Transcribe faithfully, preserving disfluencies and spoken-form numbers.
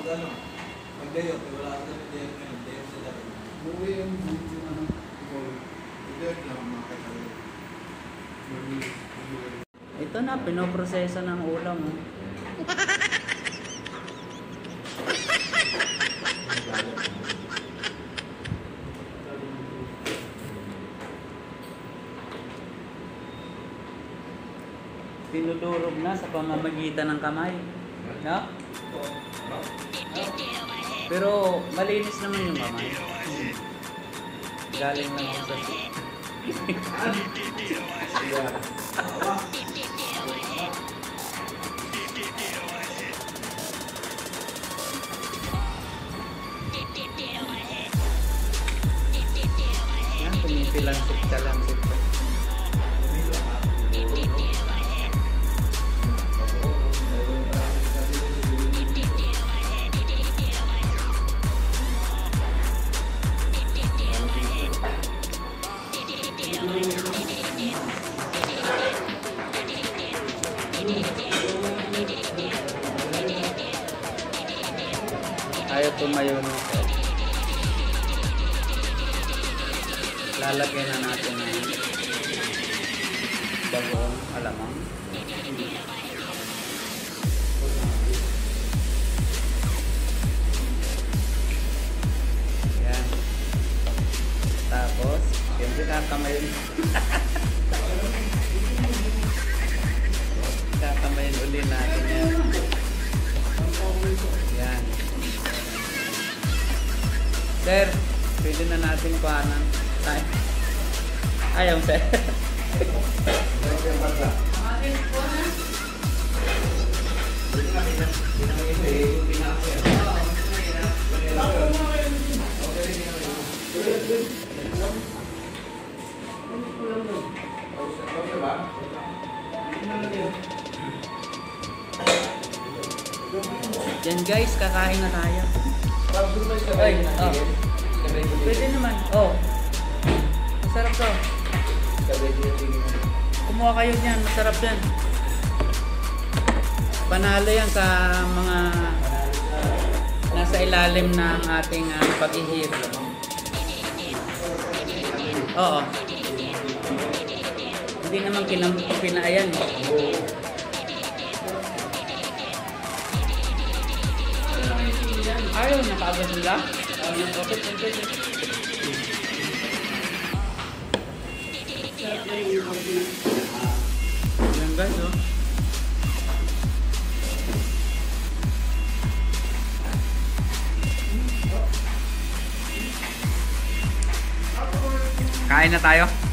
ano, mag-dayo, wala ka sa dayo ngayon, dayo sa dayo. Buwi yung yung ano, dayo lang mga kailangan. Ito na, pinoproseso ng ulam. Oh. Tinudurog na sa pamamagitan ng kamay. No? Pero malinis naman yung kamay. Galing lang ako sa yan, tumipilansip ka lang sito. Ayaw tumayo na. Lalagyan na natin ng bagong alamang. Yan. Tapos, siyempre kakamayin. Kakamayin uli natin yan. Yan. Sir, pwede na natin kuhanan. Ayaw, sir. Yan guys, kakain na tayo. Ay, oh. Pwede naman. Oh. Masarap to. Kumuha kayo niyan, masarap yan. Panalo yan sa mga nasa ilalim ng ating uh, pag-ihip. Oo. Hindi naman kinapinaayan. Ayaw, nakaabot nila. Okay, okay, okay. Yan guys, oh. Kain na tayo.